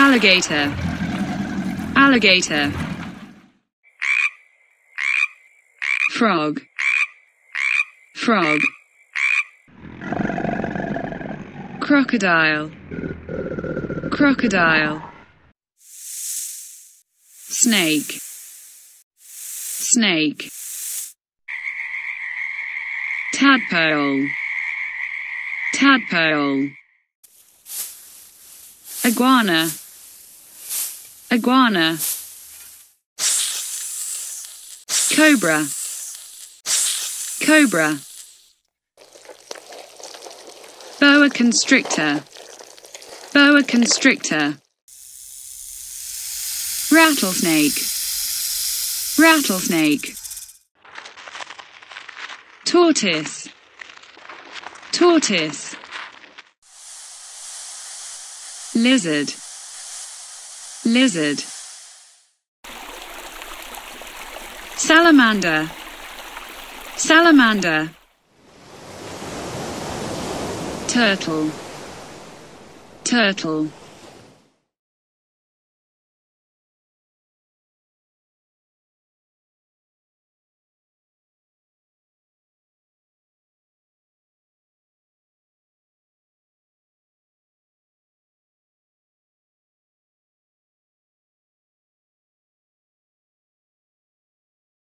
alligator, alligator. Frog, frog. Crocodile, crocodile. Snake, snake. Tadpole, tadpole. Iguana, iguana. Cobra, cobra. Boa constrictor, boa constrictor. Rattlesnake, rattlesnake. Tortoise, tortoise. Lizard, lizard. Salamander, salamander. Turtle, turtle.